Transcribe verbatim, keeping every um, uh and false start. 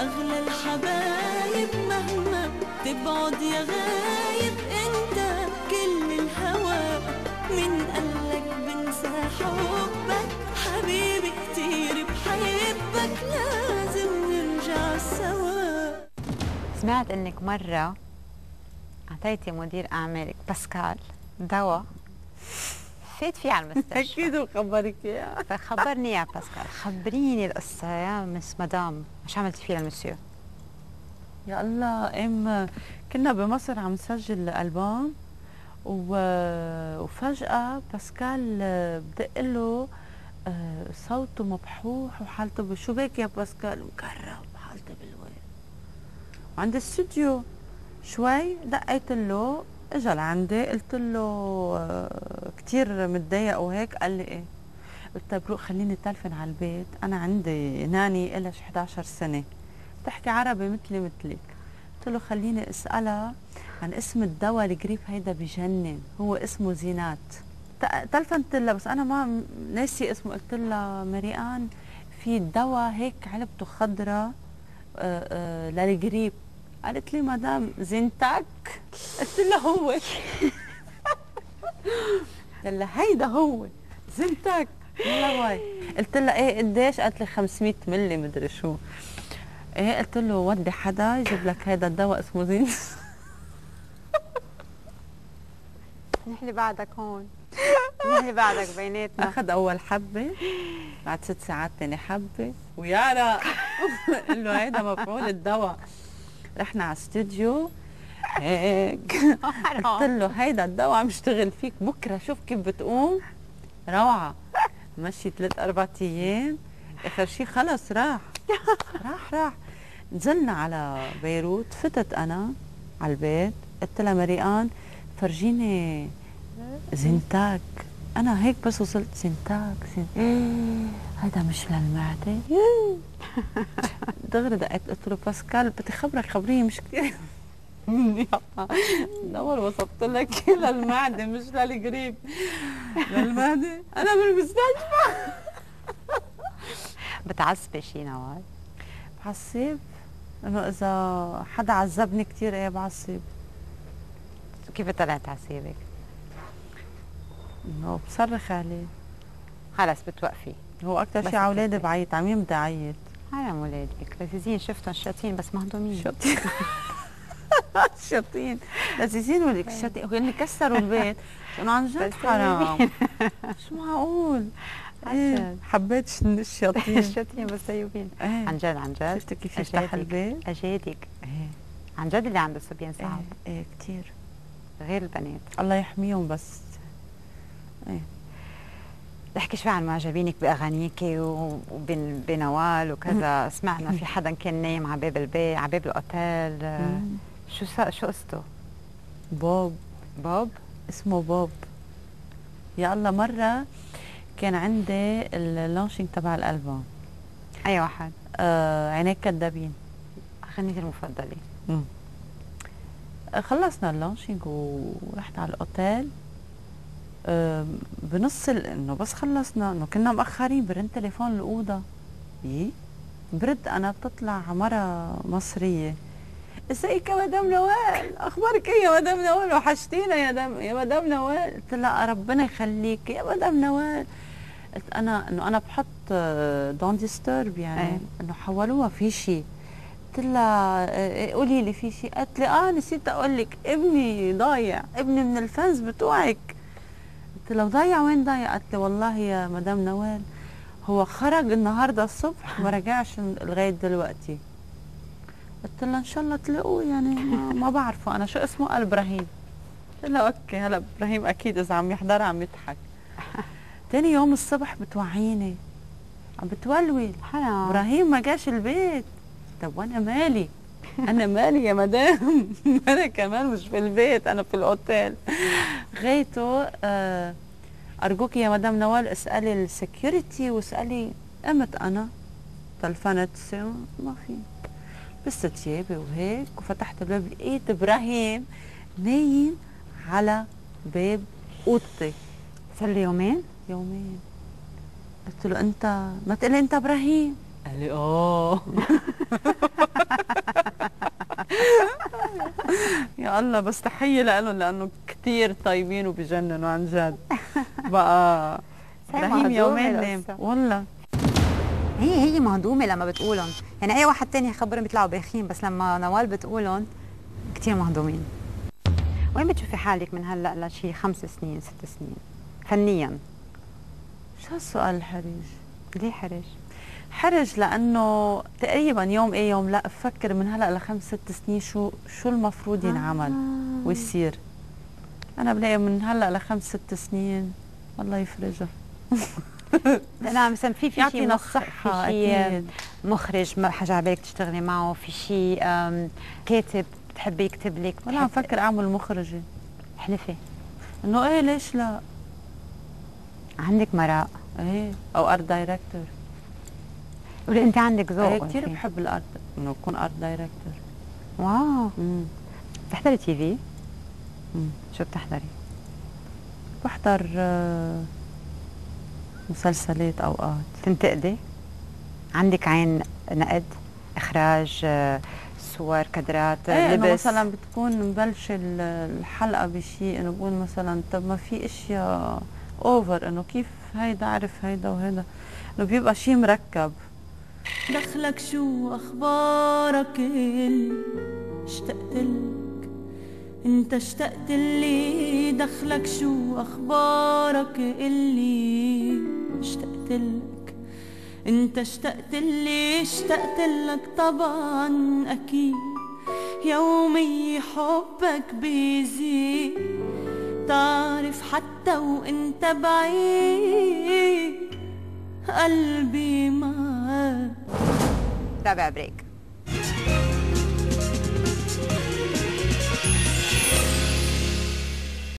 أغلى الحبايب مهما تبعد يا غايب، انت كل الهوى. من قالك بنسى حبك حبيبي كتير بحبك، لازم نرجع سوا. سمعت انك مرة اعطيتي مدير اعمالك باسكال دواء فات فيه على المستشفى. اكيد وخبرك اياها. فخبرني يا باسكال، خبريني القصة يا مس مدام، شو عملتي فيها للمسيو؟ يا الله، ام كنا بمصر عم نسجل البوم و... وفجأة باسكال بدق له صوته مبحوح وحالته ب... شو بك يا باسكال؟ مكرب حالته بالوين. وعند الاستوديو شوي دقيت له، اجى لعندي قلت له كثير متضايق وهيك، قال لي ايه؟ قلت له بروق خليني تلفن على البيت، انا عندي ناني لها شي حدعش سنه بتحكي عربي مثلي مثلك. قلت له خليني اسالها عن اسم الدواء الجريب هيدا بجنن، هو اسمه زينات. تلفنت لها بس انا ما ناسي اسمه، قلت لها مريان في دواء هيك علبته خضراء للجريب. قالت لي مدام زينتاك. قلت لها هو. قلت لها هيدا هو زينتاك. يلا باي. قلت لها ايه قديش؟ قالت لي خمسمية ملي مدري شو. ايه قلت له ودي حدا يجيب لك هيدا الدواء اسمه زين. نحلي بعدك هون، نحلي بعدك بيناتنا. اخذ اول حبه، بعد ست ساعات ثاني حبه، ويانا قال له هيدا مفعول الدواء. رحنا على استوديو هيك قلت له هيدا الدواء عم يشتغل فيك بكره، شوف كيف بتقوم روعه. مشي ثلاث اربع ايام، اخر شيء خلص راح راح راح. نزلنا على بيروت، فتت انا على البيت قلت لها مريان فرجيني زينتاك. انا هيك بس وصلت زينتاك زين هذا مش للمعده. دغري دقيت قلت له باسكال بدي خبرك خبريه مش كثير منيحه. اول وصفت لك للمعده مش للقريب. للمعده انا بالمستشفى. بتعصبي شي نوال؟ بعصب انه اذا حدا عذبني كثير ايه بعصب. كيف طلعت عصيبك؟ انه بصرخ عليه. خلص بتوقفي؟ هو اكثر شيء على اولادي بعيط، عم يمدى عيط. حرام اولادك لذيذين، شفتهم شاطين بس مهضومين. شاطين شاطين لذيذين ولك شاطين، هن كسروا البيت انه عن جد حرام. شو معقول؟ ايه حبيت الشاطين. الشاطين بس طيبين. ايه عن جد عن جد. شفتي كيف يفتح البيت؟ اجادك. ايه عن جد اللي عنده صبيان صعب. ايه, ايه كثير. غير البنات الله يحميهم بس. ايه احكي شوي عن معجبينك باغانيكي وبنوال وكذا. سمعنا في حدا كان نايم على باب البيت على باب الاوتيل. شو شو قصته؟ بوب. بوب؟ اسمه بوب. يا الله مرة كان عندي اللانشينج تبع الألبوم. أي واحد؟ آه عينيك كدابين. أغنيتي المفضلة. امم خلصنا اللانشينج ورحت على الأوتيل. آه بنص انه بس خلصنا انه كنا مأخرين، برن تليفون الأوضة. ايه برد أنا، بتطلع مرة مصرية. ازيك يا مدام نوال؟ اخبارك ايه يا مدام نوال؟ وحشتينا يا دم يا مدام نوال. قلت لها ربنا يخليك يا مدام نوال. قلت انا انه انا بحط دون ديسترب يعني أيه. انه حولوها في شيء. قلت لها قولي لي في شيء. قالت لي اه نسيت اقول لك ابني ضايع، ابني من الفانز بتوعك. قلت لها ضايع وين ضايع؟ قالت لي والله يا مدام نوال هو خرج النهارده الصبح ما رجعش لغايه دلوقتي. قلت لها ان شاء الله تلاقوه يعني ما, ما بعرفه انا شو اسمه. قال ابراهيم. قلت لها اوكي هلا ابراهيم اكيد اذا عم يحضر عم يضحك. ثاني يوم الصبح بتوعيني عم بتولول حرام ابراهيم ما جاش البيت. طب وانا مالي؟ انا مالي يا مدام؟ انا كمان مش في البيت، انا في الاوتيل. غايته آه ارجوك يا مدام نوال اسالي السكيورتي واسالي. قمت انا تلفنت ما في، لبست ثيابي وهيك وفتحت الباب لقيت ابراهيم نايم على باب اوضتي. صار لي يومين؟ يومين. قلت له انت ما تقلي انت ابراهيم؟ قال لي اه. يا الله، بس تحيه لهم لانه كثير طيبين وبجننوا عن جد. بقى ابراهيم يومين نام والله. هي هي مهضومه لما بتقولهم، يعني اي واحد تاني يخبرهم بيطلعوا بايخين، بس لما نوال بتقولهم كثير مهضومين. وين بتشوفي حالك من هلا لشي خمس سنين ست سنين فنيا؟ شو هالسؤال الحرج؟ ليه حرج؟ حرج لانه تقريبا يوم ايه يوم لا بفكر من هلا لخمس ست سنين شو شو المفروض ينعمل آه. ويصير. انا بلاقي من هلا لخمس ست سنين الله يفرجها. لا مثلا في في شيء الصحة، في شيء مخرج ما حاجه على بالك تشتغلي معه، في شيء كاتب بتحبي يكتب لك؟ ولا عم فكر اعمل مخرجه. حلفي انه ايه ليش لا؟ عندك مراء. ايه او ارت دايركتور. قولي انت عندك ذوق. ايه كثير بحب الارت، انه اكون ارت دايركتور. واو. امم بتحضري تي في؟ امم شو بتحضري؟ بحضر آه مسلسلات اوقات. تنتقدي؟ عندك عين نقد؟ اخراج، صور، كادرات، ايه لبس؟ انه مثلا بتكون مبلشه الحلقه بشيء انه بقول مثلا طب ما في اشياء اوفر، انه كيف هيدا عرف هيدا وهيدا، انه بيبقى شيء مركب. دخلك شو اخبارك اللي اشتقت لك، انت اشتقت لي. دخلك شو اخبارك اللي اشتقت لك، انت اشتقت لي. اشتقت لك طبعا اكيد، يومي حبك بيزيد. تعرف حتى وانت بعيد قلبي معاك. رابع بريك.